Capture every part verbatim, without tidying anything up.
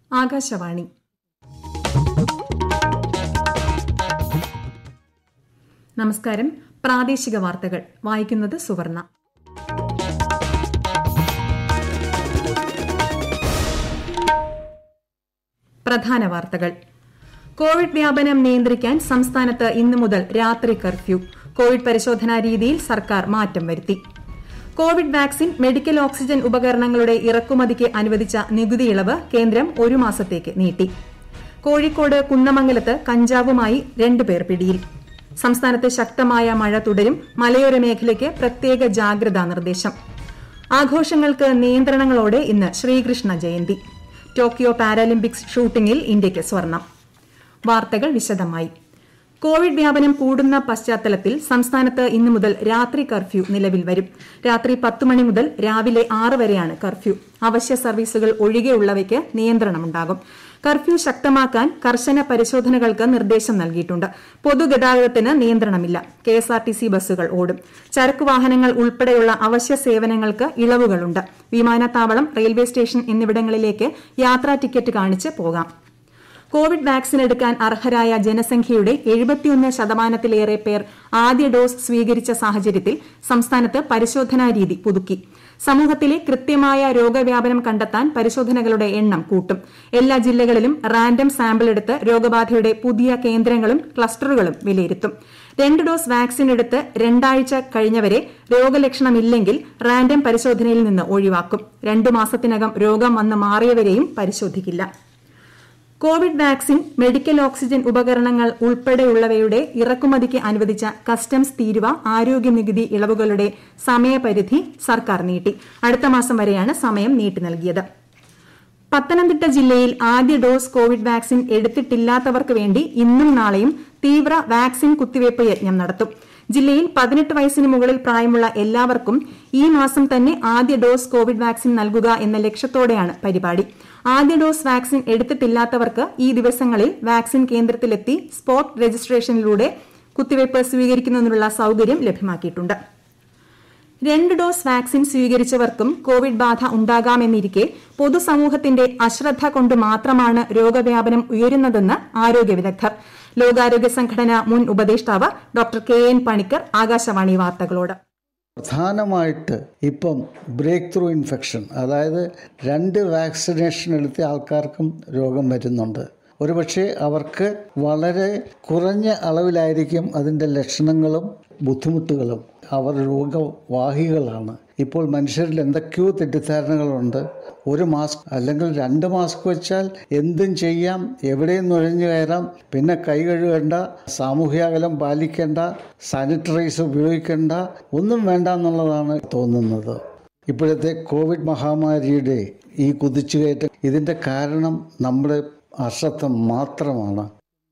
ആകാശവാണി. നമസ്കാരം. പ്രാദേശിക വാർത്തകൾ വായിക്കുന്നത് സുവർണ. പ്രധാന വാർത്തകൾ. കോവിഡ് വ്യാപനം നിയന്ത്രിക്കാൻ സംസ്ഥാനത്ത് ഇന്നു മുതൽ രാത്രി കർഫ്യൂ. കോവിഡ് പരിശോധനാ രീതിയിൽ സർക്കാർ മാറ്റം വരുത്തി. കോവിഡ് വാക്സിൻ, മെഡിക്കൽ ഓക്സിജൻ ഉപകരണങ്ങളുടെ ഇറക്കുമതിക്ക് അനുവദിച്ച നികുതി ഇളവ് കേന്ദ്രം ഒരു മാസത്തേക്ക് നീട്ടി. കോഴിക്കോട് കുന്നമംഗലത്ത് കഞ്ചാവുമായി രണ്ടുപേർ പിടിയിൽ. സംസ്ഥാനത്ത് ശക്തമായ മഴ തുടരും. മലയോര മേഖലയ്ക്ക് പ്രത്യേക ജാഗ്രതാ നിർദ്ദേശം. ആഘോഷങ്ങൾക്ക് നിയന്ത്രണങ്ങളോടെ ഇന്ന് ശ്രീകൃഷ്ണ ജയന്തി. ടോക്കിയോ പാരാലിമ്പിക്സ് ഷൂട്ടിംഗിൽ ഇന്ത്യയ്ക്ക് സ്വർണം. വാർത്തകൾ വിശദമായി. കോവിഡ് വ്യാപനം കൂടുന്ന പശ്ചാത്തലത്തിൽ സംസ്ഥാനത്ത് ഇന്നു മുതൽ രാത്രി കർഫ്യൂ നിലവിൽ വരും. രാത്രി പത്ത് മണി മുതൽ രാവിലെ ആറ് വരെയാണ് കർഫ്യൂ. അവശ്യ സർവീസുകൾ ഒഴികെയുള്ളവയ്ക്ക് നിയന്ത്രണമുണ്ടാകും. കർഫ്യൂ ശക്തമാക്കാൻ കർശന പരിശോധനകൾക്ക് നിർദ്ദേശം നൽകിയിട്ടുണ്ട്. പൊതുഗതാഗതത്തിന് നിയന്ത്രണമില്ല. K S R T C ബസ്സുകൾ ഓടും. ചരക്കു വാഹനങ്ങൾ ഉൾപ്പെടെയുള്ള അവശ്യ സേവനങ്ങൾക്ക് ഇളവുകളുണ്ട്. വിമാനത്താവളം, റെയിൽവേ സ്റ്റേഷൻ എന്നിവിടങ്ങളിലേക്ക് യാത്രാ ടിക്കറ്റ് കാണിച്ച് പോകാം. കോവിഡ് വാക്സിൻ എടുക്കാൻ അർഹരായ ജനസംഖ്യയുടെ എഴുപത്തിയൊന്ന് ശതമാനത്തിലേറെ പേർ ആദ്യ ഡോസ് സ്വീകരിച്ച സാഹചര്യത്തിൽ സംസ്ഥാനത്ത് പരിശോധനാ രീതി പുതുക്കി. സമൂഹത്തിലെ കൃത്യമായ രോഗവ്യാപനം കണ്ടെത്താൻ പരിശോധനകളുടെ എണ്ണം കൂട്ടും. എല്ലാ ജില്ലകളിലും റാൻഡം സാമ്പിൾ എടുത്ത് രോഗബാധയുടെ പുതിയ കേന്ദ്രങ്ങളും ക്ലസ്റ്ററുകളും വിലയിരുത്തും. രണ്ട് ഡോസ് വാക്സിൻ എടുത്ത് രണ്ടാഴ്ച കഴിഞ്ഞവരെ രോഗലക്ഷണമില്ലെങ്കിൽ റാൻഡം പരിശോധനയിൽ നിന്ന് ഒഴിവാക്കും. രണ്ടു മാസത്തിനകം രോഗം വന്ന് മാറിയവരെയും പരിശോധിക്കില്ല. കോവിഡ് വാക്സിൻ, മെഡിക്കൽ ഓക്സിജൻ ഉപകരണങ്ങൾ ഉൾപ്പെടെയുള്ളവയുടെ ഇറക്കുമതിക്ക് അനുവദിച്ച കസ്റ്റംസ് തീരുവ, ആരോഗ്യ നികുതി ഇളവുകളുടെ സമയപരിധി സർക്കാർ നീട്ടി. അടുത്ത മാസം വരെയാണ് സമയം നീട്ടി നൽകിയത്. പത്തനംതിട്ട ജില്ലയിൽ ആദ്യ ഡോസ് കോവിഡ് വാക്സിൻ എടുത്തിട്ടില്ലാത്തവർക്ക് വേണ്ടി ഇന്നും നാളെയും തീവ്ര വാക്സിൻ കുത്തിവയ്പ് യജ്ഞം നടത്തും. ജില്ലയിൽ പതിനെട്ട് വയസ്സിന് മുകളിൽ പ്രായമുള്ള എല്ലാവർക്കും ഈ മാസം തന്നെ ആദ്യ ഡോസ് കോവിഡ് വാക്സിൻ നൽകുക എന്ന ലക്ഷ്യത്തോടെയാണ് പരിപാടി. ആദ്യ ഡോസ് വാക്സിൻ എടുത്തിട്ടില്ലാത്തവർക്ക് ഈ ദിവസങ്ങളിൽ വാക്സിൻ കേന്ദ്രത്തിലെത്തി സ്പോട്ട് രജിസ്ട്രേഷനിലൂടെ കുത്തിവയ്പ് സ്വീകരിക്കുന്നതിനുള്ള സൌകര്യം ലഭ്യമാക്കിയിട്ടുണ്ട്. രണ്ട് ഡോസ് വാക്സിൻ സ്വീകരിച്ചവർക്കും കോവിഡ് ബാധ ഉണ്ടാകാമെന്നിരിക്കെ പൊതുസമൂഹത്തിന്റെ അശ്രദ്ധ കൊണ്ട് മാത്രമാണ് രോഗവ്യാപനം ഉയരുന്നതെന്ന് ആരോഗ്യ വിദഗ്ധർ. ലോകാരോഗ്യ സംഘടന മുൻ ഉപദേഷ്ടാവ് doctor K N Panicker Akashvani വാർത്തകളോട്. പ്രധാനമായിട്ട് ഇപ്പം ബ്രേക്ക് ത്രൂ ഇൻഫെക്ഷൻ, അതായത് രണ്ട് വാക്സിനേഷൻ എടുത്ത ആൾക്കാർക്കും രോഗം വരുന്നുണ്ട്. ഒരുപക്ഷെ അവർക്ക് വളരെ കുറഞ്ഞ അളവിലായിരിക്കും അതിൻ്റെ ലക്ഷണങ്ങളും ബുദ്ധിമുട്ടുകളും. അവർ രോഗവാഹികളാണ്. ഇപ്പോൾ മനുഷ്യരിൽ എന്തൊക്കെയോ തെറ്റിദ്ധാരണകളുണ്ട്. ഒരു മാസ്ക് അല്ലെങ്കിൽ രണ്ട് മാസ്ക് വെച്ചാൽ എന്തും ചെയ്യാം, എവിടെയും നുഴഞ്ഞു കയറാം, പിന്നെ കൈ കഴുകേണ്ട, സാമൂഹ്യ അകലം പാലിക്കേണ്ട, സാനിറ്റൈസർ ഉപയോഗിക്കേണ്ട, ഒന്നും വേണ്ട എന്നുള്ളതാണ് തോന്നുന്നത്. ഇപ്പോഴത്തെ കോവിഡ് മഹാമാരിയുടെ ഈ കുതിച്ചുകയറ്റം, ഇതിൻ്റെ കാരണം നമ്മുടെ അശ്രദ്ധ മാത്രമാണ്.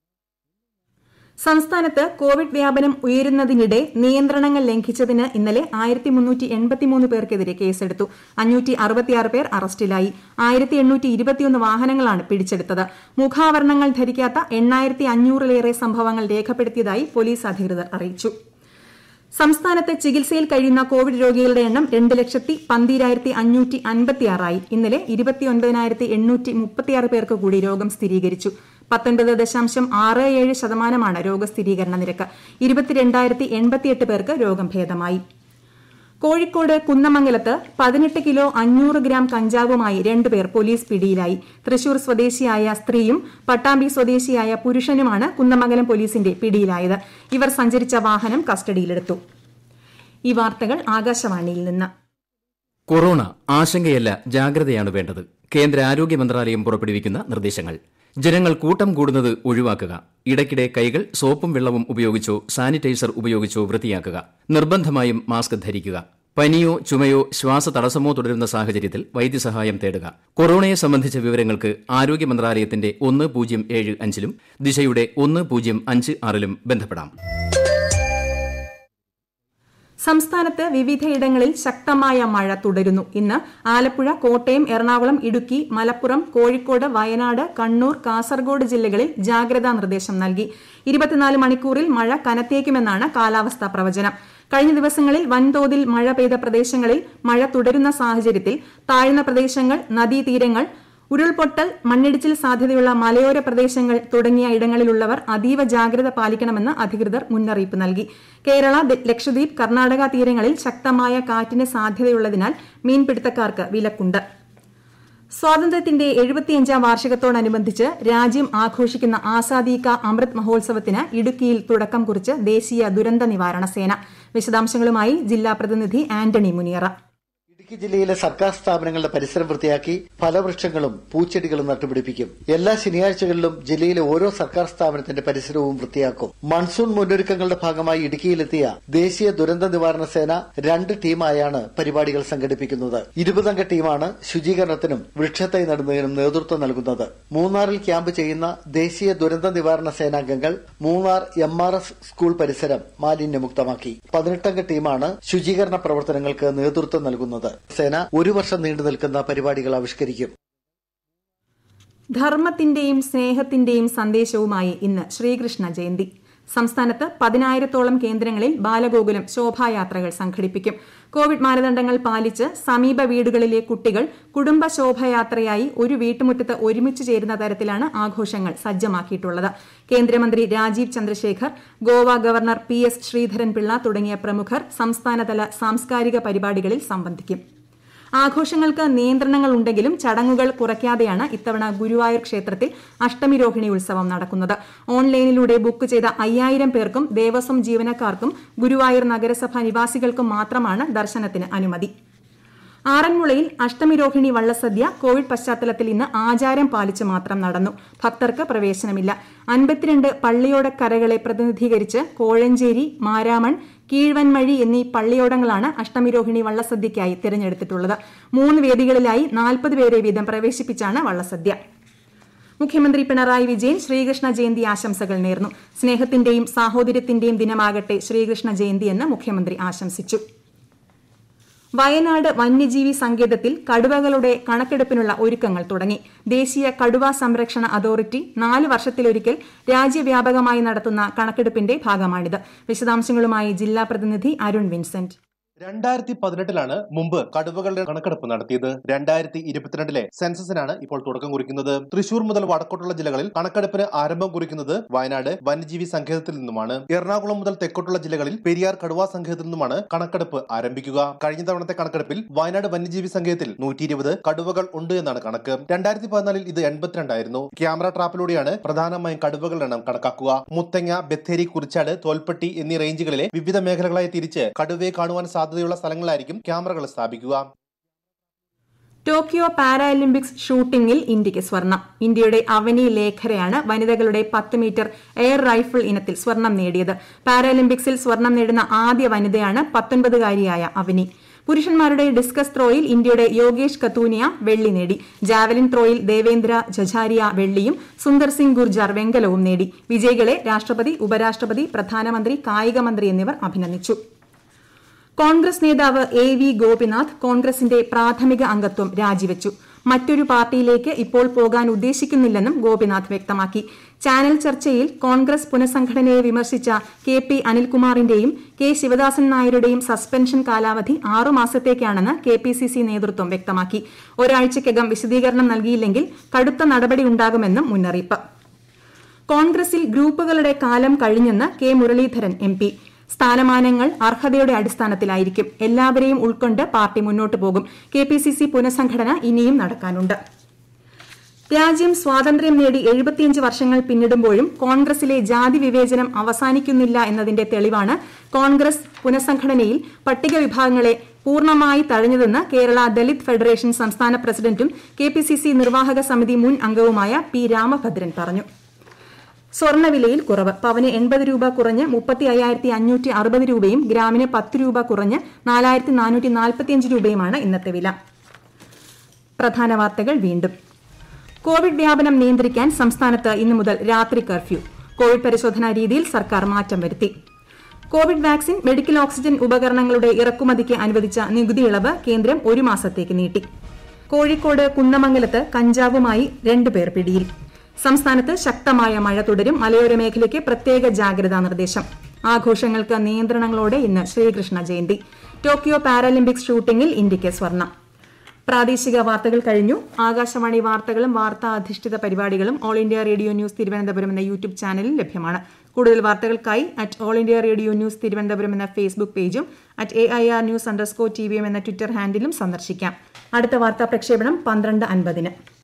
സംസ്ഥാനത്ത് കോവിഡ് വ്യാപനം ഉയരുന്നതിനിടെ നിയന്ത്രണങ്ങൾ ലംഘിച്ചതിന് ഇന്നലെ ആയിരത്തി മുന്നൂറ്റി എൺപത്തിമൂന്ന് പേർക്കെതിരെ കേസെടുത്തു. അഞ്ഞൂറ്റി അറുപത്തിയാറ് പേർ അറസ്റ്റിലായി. ആയിരത്തി എണ്ണൂറ്റി ഇരുപത്തിയൊന്ന് വാഹനങ്ങളാണ് പിടിച്ചെടുത്തത്. മുഖാവരണങ്ങൾ ധരിക്കാത്ത എണ്ണായിരത്തി അഞ്ഞൂറിലേറെ സംഭവങ്ങൾ രേഖപ്പെടുത്തിയതായി പോലീസ് അധികൃതർ അറിയിച്ചു. സംസ്ഥാനത്ത് ചികിത്സയിൽ കഴിയുന്ന കോവിഡ് രോഗികളുടെ എണ്ണം രണ്ട് ലക്ഷത്തി പന്തിരായിരത്തി അഞ്ഞൂറ്റി അൻപത്തിയാറായി. ഇന്നലെ ഇരുപത്തിയൊൻപതിനായിരത്തി എണ്ണൂറ്റി മുപ്പത്തിയാറ് പേർക്ക് കൂടി രോഗം സ്ഥിരീകരിച്ചു. പത്തൊൻപത് ദശാംശം ആറ് ഏഴ് ശതമാനമാണ് രോഗസ്ഥിരീകരണ നിരക്ക്. ഇരുപത്തിരണ്ടായിരത്തി എൺപത്തിയെട്ട് പേർക്ക് രോഗം ഭേദമായി. കോഴിക്കോട് കുന്നമംഗലത്ത് പതിനെട്ട് കിലോ അഞ്ഞൂറ് ഗ്രാം കഞ്ചാവുമായി രണ്ടുപേർ പോലീസ് പിടിയിലായി. തൃശൂർ സ്വദേശിയായ സ്ത്രീയും പട്ടാമ്പി സ്വദേശിയായ പുരുഷനുമാണ് കുന്നമംഗലം പോലീസിന്റെ പിടിയിലായത്. ഇവർ സഞ്ചരിച്ച വാഹനം കസ്റ്റഡിയിലെടുത്തു. ഈ വാർത്തകൾ ആകാശവാണിയിൽ നിന്ന്. കൊറോണ ആശങ്കയല്ല, ജാഗ്രതയാണ് വേണ്ടത്. കേന്ദ്ര ആരോഗ്യ മന്ത്രാലയം പുറപ്പെടുവിക്കുന്ന നിർദ്ദേശങ്ങൾ. ജനങ്ങൾ കൂട്ടം കൂടുന്നത് ഒഴിവാക്കുക. ഇടയ്ക്കിടെ കൈകൾ സോപ്പും വെള്ളവും ഉപയോഗിച്ചോ സാനിറ്റൈസർ ഉപയോഗിച്ചോ വൃത്തിയാക്കുക. നിർബന്ധമായും മാസ്ക് ധരിക്കുക. പനിയോ ചുമയോ ശ്വാസതടസ്സമോ തുടരുന്ന സാഹചര്യത്തിൽ വൈദ്യസഹായം തേടുക. കൊറോണയെ സംബന്ധിച്ച വിവരങ്ങൾക്ക് ആരോഗ്യ മന്ത്രാലയത്തിന്റെ ഒന്ന് പൂജ്യം ഏഴ് അഞ്ചിലും ദിശയുടെ ഒന്ന് പൂജ്യം അഞ്ച് ആറിലും ബന്ധപ്പെടാം. സംസ്ഥാനത്ത് വിവിധയിടങ്ങളിൽ ശക്തമായ മഴ തുടരുന്നു. ഇന്ന് ആലപ്പുഴ, കോട്ടയം, എറണാകുളം, ഇടുക്കി, മലപ്പുറം, കോഴിക്കോട്, വയനാട്, കണ്ണൂർ, കാസർഗോഡ് ജില്ലകളിൽ ജാഗ്രതാ നിർദ്ദേശം നൽകി. ഇരുപത്തിനാല് മണിക്കൂറിൽ മഴ കനത്തേക്കുമെന്നാണ് കാലാവസ്ഥാ പ്രവചനം. കഴിഞ്ഞ ദിവസങ്ങളിൽ വൻതോതിൽ മഴ പെയ്ത പ്രദേശങ്ങളിൽ മഴ തുടരുന്ന സാഹചര്യത്തിൽ താഴ്ന്ന പ്രദേശങ്ങൾ, നദീതീരങ്ങൾ, ഉരുൾപൊട്ടൽ, മണ്ണിടിച്ചിൽ സാധ്യതയുള്ള മലയോര പ്രദേശങ്ങൾ തുടങ്ങിയ ഇടങ്ങളിലുള്ളവർ അതീവ ജാഗ്രത പാലിക്കണമെന്ന് അധികൃതർ മുന്നറിയിപ്പ് നൽകി. കേരള, ലക്ഷദ്വീപ്, കർണാടക തീരങ്ങളിൽ ശക്തമായ കാറ്റിന് സാധ്യതയുള്ളതിനാൽ മീൻപിടുത്തക്കാർക്ക് വിലക്കുണ്ട്. സ്വാതന്ത്ര്യത്തിന്റെ എഴുപത്തിയഞ്ചാം വാർഷികത്തോടനുബന്ധിച്ച് രാജ്യം ആഘോഷിക്കുന്ന ആസാദി കാ അമൃത് മഹോത്സവത്തിന് ഇടുക്കിയിൽ തുടക്കം കുറിച്ച് ദേശീയ ദുരന്ത നിവാരണ സേന. വിശദാംശങ്ങളുമായി ജില്ലാ പ്രതിനിധി ആന്റണി മുനിയറ. ഇടുക്കി ജില്ലയിലെ സർക്കാർ സ്ഥാപനങ്ങളുടെ പരിസരം വൃത്തിയാക്കി ഫലവൃക്ഷങ്ങളും പൂച്ചെടികളും നട്ടുപിടിപ്പിക്കും. എല്ലാ ശനിയാഴ്ചകളിലും ജില്ലയിലെ ഓരോ സർക്കാർ സ്ഥാപനത്തിന്റെ പരിസരവും വൃത്തിയാക്കും. മൺസൂൺ മുന്നൊരുക്കങ്ങളുടെ ഭാഗമായി ഇടുക്കിയിലെത്തിയ ദേശീയ ദുരന്ത നിവാരണ സേന രണ്ട് ടീമായാണ് പരിപാടികൾ സംഘടിപ്പിക്കുന്നത്. ഇരുപതംഗ ടീമാണ് ശുചീകരണത്തിനും വൃക്ഷത്തൈ നടുന്നതിനും നേതൃത്വം നൽകുന്നത്. മൂന്നാറിൽ ക്യാമ്പ് ചെയ്യുന്ന ദേശീയ ദുരന്ത നിവാരണ സേനാംഗങ്ങൾ Munnar M R F school പരിസരം മാലിന്യമുക്തമാക്കി. പതിനെട്ടംഗ ടീമാണ് ശുചീകരണ പ്രവർത്തനങ്ങൾക്ക് നേതൃത്വം നൽകുന്നത്. സേന ഒരു വർഷം നീണ്ടു നിൽക്കുന്ന പരിപാടികൾ ആവിഷ്കരിക്കും. ധർമ്മത്തിന്റെയും സ്നേഹത്തിന്റെയും സന്ദേശവുമായി ഇന്ന് ശ്രീകൃഷ്ണ ജയന്തി. സംസ്ഥാനത്ത് പതിനായിരത്തോളം കേന്ദ്രങ്ങളിൽ ബാലഗോകുലം ശോഭായാത്രകൾ സംഘടിപ്പിക്കും. കോവിഡ് മാനദണ്ഡങ്ങൾ പാലിച്ച് സമീപ വീടുകളിലെ കുട്ടികൾ കുടുംബ ശോഭയാത്രയായി ഒരു വീട്ടുമുറ്റത്ത് ഒരുമിച്ച് ചേരുന്ന തരത്തിലാണ് ആഘോഷങ്ങൾ സജ്ജമാക്കിയിട്ടുള്ളത്. കേന്ദ്രമന്ത്രി Rajeev Chandrasekhar, Goa governor P S Sreedharan Pillai തുടങ്ങിയ പ്രമുഖർ സംസ്ഥാനതല സാംസ്കാരിക പരിപാടികളിൽ സംബന്ധിക്കും. ആഘോഷങ്ങൾക്ക് നിയന്ത്രണങ്ങൾ ഉണ്ടെങ്കിലും ചടങ്ങുകൾ കുറയ്ക്കാതെയാണ് ഇത്തവണ ഗുരുവായൂർ ക്ഷേത്രത്തിൽ അഷ്ടമിരോഹിണി ഉത്സവം നടക്കുന്നത്. ഓൺലൈനിലൂടെ ബുക്ക് ചെയ്ത അയ്യായിരം പേർക്കും ദേവസ്വം ജീവനക്കാർക്കും ഗുരുവായൂർ നഗരസഭ നിവാസികൾക്കും മാത്രമാണ് ദർശനത്തിന് അനുമതി. ആറന്മുളയിൽ അഷ്ടമിരോഹിണി വള്ളസദ്യ കോവിഡ് പശ്ചാത്തലത്തിൽ ഇന്ന് ആചാരം പാലിച്ച് മാത്രം നടന്നു. ഭക്തർക്ക് പ്രവേശനമില്ല. അൻപത്തിരണ്ട് പള്ളിയോടക്കരകളെ പ്രതിനിധീകരിച്ച് കോഴഞ്ചേരി, മാരാമൺ, കീഴ്വൻമഴി എന്നീ പള്ളിയോടങ്ങളാണ് അഷ്ടമിരോഹിണി വള്ളസദ്യയ്ക്കായി തിരഞ്ഞെടുത്തിട്ടുള്ളത്. മൂന്ന് വേദികളിലായി നാൽപ്പത് പേരെ വീതം പ്രവേശിപ്പിച്ചാണ് വള്ളസദ്യ. മുഖ്യമന്ത്രി പിണറായി വിജയൻ ശ്രീകൃഷ്ണ ജയന്തി ആശംസകൾ നേർന്നു. സ്നേഹത്തിന്റെയും സാഹോദര്യത്തിന്റെയും ദിനമാകട്ടെ ശ്രീകൃഷ്ണ ജയന്തിയെന്ന് മുഖ്യമന്ത്രി ആശംസിച്ചു. വയനാട് വന്യജീവി സങ്കേതത്തിൽ കടുവകളുടെ കണക്കെടുപ്പിനുള്ള ഒരുക്കങ്ങൾ തുടങ്ങി. ദേശീയ കടുവ സംരക്ഷണ അതോറിറ്റി നാല് വർഷത്തിലൊരിക്കൽ രാജ്യവ്യാപകമായി നടത്തുന്ന കണക്കെടുപ്പിന്റെ ഭാഗമാണിത്. വിശദാംശങ്ങളുമായി ജില്ലാ പ്രതിനിധി അരുൺ വിൻസെന്റ്. രണ്ടായിരത്തി പതിനെട്ടിലാണ് മുമ്പ് കടുവകളുടെ കണക്കെടുപ്പ് നടത്തിയത്. രണ്ടായിരത്തി ഇരുപത്തിരണ്ടിലെ സെൻസസിനാണ് ഇപ്പോൾ തുടക്കം കുറിക്കുന്നത്. തൃശൂർ മുതൽ വടക്കോട്ടുള്ള ജില്ലകളിൽ കണക്കെടുപ്പിന് ആരംഭം കുറിക്കുന്നത് വയനാട് വന്യജീവി സങ്കേതത്തിൽ നിന്നുമാണ്. എറണാകുളം മുതൽ തെക്കോട്ടുള്ള ജില്ലകളിൽ പെരിയാർ കടുവാ സങ്കേതത്തിൽ നിന്നുമാണ് കണക്കെടുപ്പ് ആരംഭിക്കുക. കഴിഞ്ഞ തവണത്തെ കണക്കെടുപ്പിൽ വയനാട് വന്യജീവി സങ്കേതത്തിൽ നൂറ്റി ഇരുപത് കടുവകൾ ഉണ്ട് എന്നാണ് കണക്ക്. രണ്ടായിരത്തി പതിനാലിൽ ഇത് എൺപത്തിരണ്ടായിരുന്നു. ക്യാമറ ട്രാപ്പിലൂടെയാണ് പ്രധാനമായും കടുവകളുടെ എണ്ണം കണക്കാക്കുക. മുത്തങ്ങ, ബത്തേരി, കുറിച്ചാട്, തോൽപ്പെട്ടി എന്നീ റേഞ്ചുകളിലെ വിവിധ മേഖലകളായി തിരിച്ച് കടുവയെ കാണുവാൻ സാധ്യതയുള്ള സ്ഥലങ്ങളായിരിക്കും ക്യാമറകൾ സ്ഥാപിക്കുക. ടോക്കിയോ പാരാലിമ്പിക്സ് ഷൂട്ടിംഗിൽ ഇന്ത്യയ്ക്ക് സ്വർണം. ഇന്ത്യയുടെ അവനി ലേഖരയാണ് വനിതകളുടെ പത്ത് മീറ്റർ എയർ റൈഫിൾ ഇനത്തിൽ സ്വർണം നേടിയത്. പാരാലിമ്പിക്സിൽ സ്വർണം നേടുന്ന ആദ്യ വനിതയാണ് പത്തൊൻപതുകാരിയായ അവനി. പുരുഷന്മാരുടെ ഡിസ്കസ് ത്രോയിൽ ഇന്ത്യയുടെ യോഗേഷ് കത്തൂനിയ വെള്ളി നേടി. ജാവലിൻ ത്രോയിൽ ദേവേന്ദ്ര ജജാരിയ വെള്ളിയും സുന്ദർ സിംഗ് ഗുർജാർ വെങ്കലവും നേടി. വിജയികളെ രാഷ്ട്രപതി, ഉപരാഷ്ട്രപതി, പ്രധാനമന്ത്രി, കായിക മന്ത്രി എന്നിവർ അഭിനന്ദിച്ചു. കോൺഗ്രസ് നേതാവ് എ വി ഗോപിനാഥ് കോൺഗ്രസിന്റെ പ്രാഥമിക അംഗത്വം രാജിവെച്ചു. മറ്റൊരു പാർട്ടിയിലേക്ക് ഇപ്പോൾ പോകാൻ ഉദ്ദേശിക്കുന്നില്ലെന്നും ഗോപിനാഥ് വ്യക്തമാക്കി. ചാനൽ ചർച്ചയിൽ കോൺഗ്രസ് പുനഃസംഘടനയെ വിമർശിച്ച കെ പി അനിൽകുമാറിന്റെയും കെ ശിവദാസൻ നായരുടെയും സസ്പെൻഷൻ കാലാവധി ആറുമാസത്തേക്കാണെന്ന് കെ പി സി സി നേതൃത്വം വ്യക്തമാക്കി. ഒരാഴ്ചയ്ക്കകം വിശദീകരണം നൽകിയില്ലെങ്കിൽ കടുത്ത നടപടിയുണ്ടാകുമെന്നും മുന്നറിയിപ്പ്. കോൺഗ്രസിൽ ഗ്രൂപ്പുകളുടെ കാലം കഴിഞ്ഞെന്ന് കെ മുരളീധരൻ എം പി. സ്ഥാനമാനങ്ങൾ അർഹതയുടെ അടിസ്ഥാനത്തിലായിരിക്കും. എല്ലാവരെയും ഉൾക്കൊണ്ട് പാർട്ടി മുന്നോട്ടു പോകും. കെ പി സി സി പുനഃസംഘടന ഇനിയും നടക്കാനുണ്ട്. രാജ്യം സ്വാതന്ത്ര്യം നേടി എഴുപത്തിയഞ്ച് വർഷങ്ങൾ പിന്നിടുമ്പോഴും കോൺഗ്രസിലെ ജാതി വിവേചനം അവസാനിക്കുന്നില്ല എന്നതിന്റെ തെളിവാണ് കോൺഗ്രസ് പുനഃസംഘടനയിൽ പട്ടിക വിഭാഗങ്ങളെ പൂർണ്ണമായി തഴഞ്ഞതെന്ന് കേരള ദലിത് ഫെഡറേഷൻ സംസ്ഥാന പ്രസിഡന്റും കെ പി സി സി നിർവാഹക സമിതി മുൻ അംഗവുമായ പി രാമഭദ്രൻ പറഞ്ഞു. സ്വർണ്ണവിലയിൽ കുറവ്. പവന് എൺപത് രൂപ കുറഞ്ഞ് മുപ്പത്തി അയ്യായിരത്തി അഞ്ഞൂറ്റി അറുപത് രൂപയും ഗ്രാമിന് പത്ത് രൂപ കുറഞ്ഞ് നാലായിരത്തി നാനൂറ്റി നാൽപ്പത്തിയഞ്ച് രൂപയുമാണ് ഇന്നത്തെ വില. പ്രധാന വാർത്തകൾ വീണ്ടും. കോവിഡ് വ്യാപനം നിയന്ത്രിക്കാൻ സംസ്ഥാനത്ത് ഇന്നു മുതൽ രാത്രി കർഫ്യൂ. കോവിഡ് പരിശോധനാ രീതിയിൽ സർക്കാർ മാറ്റം വരുത്തി. കോവിഡ് വാക്സിൻ, മെഡിക്കൽ ഓക്സിജൻ ഉപകരണങ്ങളുടെ ഇറക്കുമതിക്ക് അനുവദിച്ച നികുതി ഇളവ് കേന്ദ്രം ഒരു മാസത്തേക്ക് നീട്ടി. കോഴിക്കോട് കുന്നമംഗലത്ത് കഞ്ചാവുമായി രണ്ടുപേർ പിടിയിൽ. സംസ്ഥാനത്ത് ശക്തമായ മഴ തുടരും. മലയോര മേഖലയ്ക്ക് പ്രത്യേക ജാഗ്രതാ നിർദ്ദേശം. ആഘോഷങ്ങൾക്ക് നിയന്ത്രണങ്ങളോടെ ഇന്ന് ശ്രീകൃഷ്ണ ജയന്തി. ടോക്കിയോ പാരാലിമ്പിക്സ് ഷൂട്ടിംഗിൽ ഇന്ത്യയ്ക്ക് സ്വർണം. പ്രാദേശിക വാർത്തകൾ കഴിഞ്ഞു. ആകാശവാണി വാർത്തകളും വാർത്താ അധിഷ്ഠിത പരിപാടികളും all India radio news Thiruvananthapuram എന്ന യൂട്യൂബ് ചാനലിൽ ലഭ്യമാണ്. കൂടുതൽ വാർത്തകൾക്കായി at all India radio news Thiruvananthapuram എന്ന ഫേസ്ബുക്ക് പേജും at A I R news underscore T V M എന്ന ട്വിറ്റർ ഹാൻഡിലും സന്ദർശിക്കാം. അടുത്ത വാർത്താ പ്രക്ഷേപണം പന്ത്രണ്ട് അൻപതിന്.